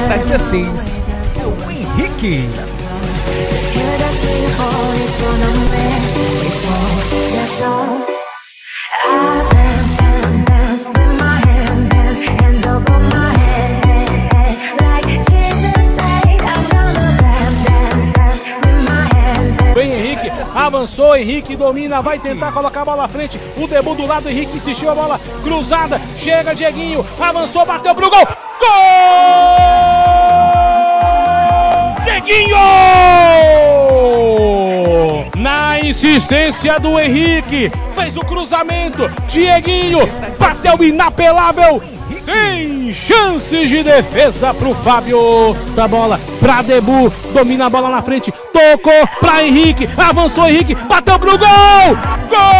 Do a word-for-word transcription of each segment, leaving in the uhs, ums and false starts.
Camisa dezesseis, é o Henrique. Vem Henrique, avançou, Henrique domina, vai tentar colocar a bola à frente. O debut do lado, Henrique insistiu, a bola cruzada. Chega Dieguinho, avançou, bateu pro gol. Gol! Dieguinho! Na insistência do Henrique, fez o cruzamento. Dieguinho bateu inapelável. Sem chances de defesa pro Fábio. Da bola pra Debu, domina a bola na frente, tocou pra Henrique, avançou Henrique, bateu pro gol! Gol!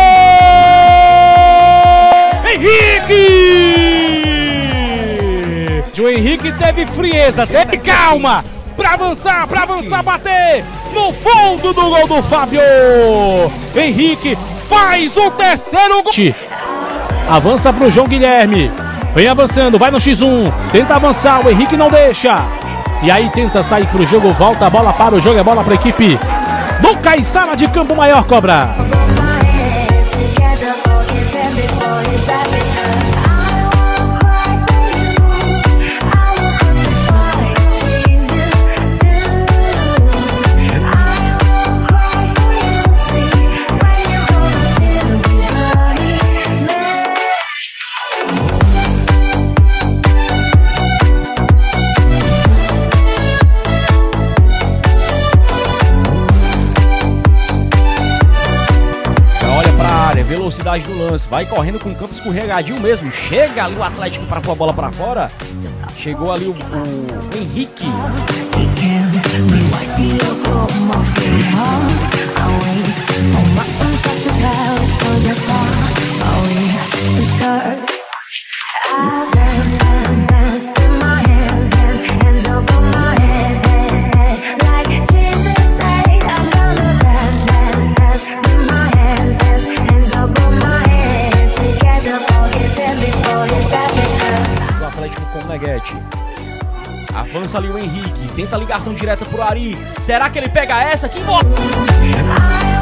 Henrique! O Henrique teve frieza, teve calma pra avançar, pra avançar, bater no fundo do gol do Fábio. Henrique faz o terceiro gol. Avança pro João Guilherme. Vem avançando, vai no xis um, tenta avançar, o Henrique não deixa. E aí tenta sair pro jogo, volta a bola para o jogo, é bola para a equipe do Caiçara de Campo Maior, cobra. Velocidade do lance, vai correndo com o campo escorregadinho mesmo. Chega ali o Atlético para pôr a bola para fora. Chegou ali o, o Henrique. Avança ali o Henrique, tenta a ligação direta pro Ari. Será que ele pega essa? Que bola!